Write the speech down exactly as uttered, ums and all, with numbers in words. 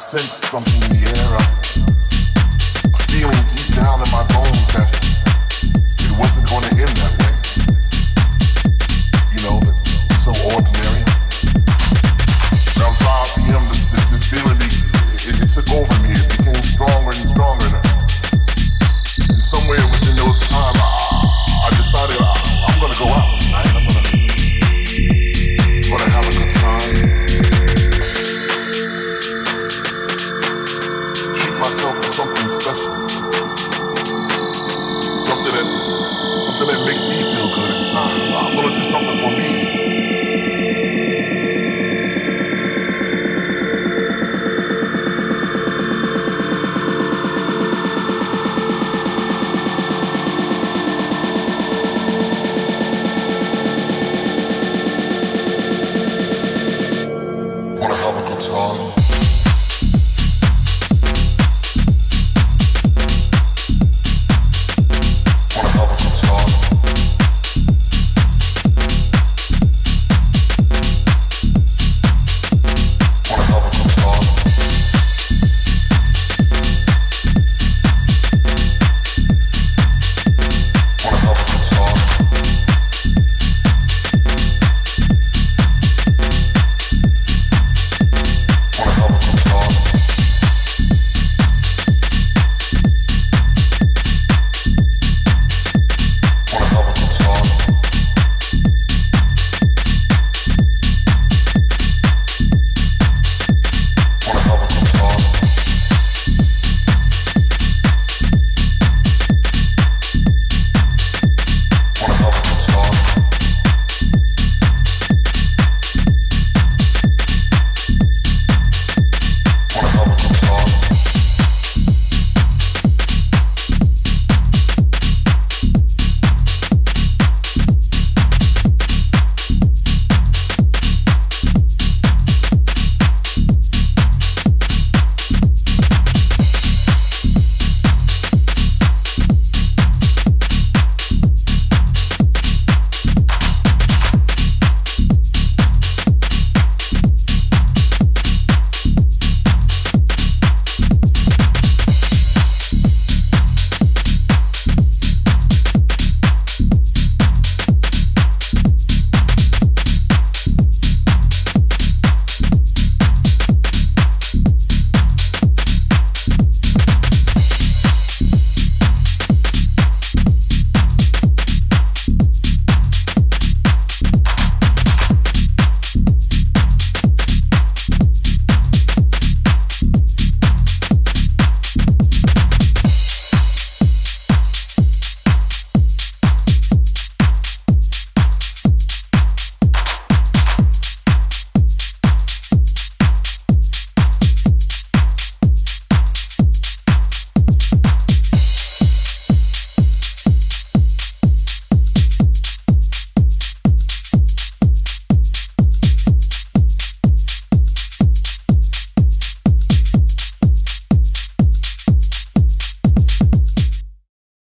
sense something in the air, a, a feeling deep down in my bones that it wasn't going to end that way. You know, that it's so ordinary. Around five p.m. this, this, this feeling, it, it, it took over me. It became stronger and stronger. And somewhere within those time, I, I decided I, I'm going to go out tonight. I'm going to I'm gonna have a good time. Treat myself to something special. Something that, something that makes me feel good inside. I'm gonna do something for me.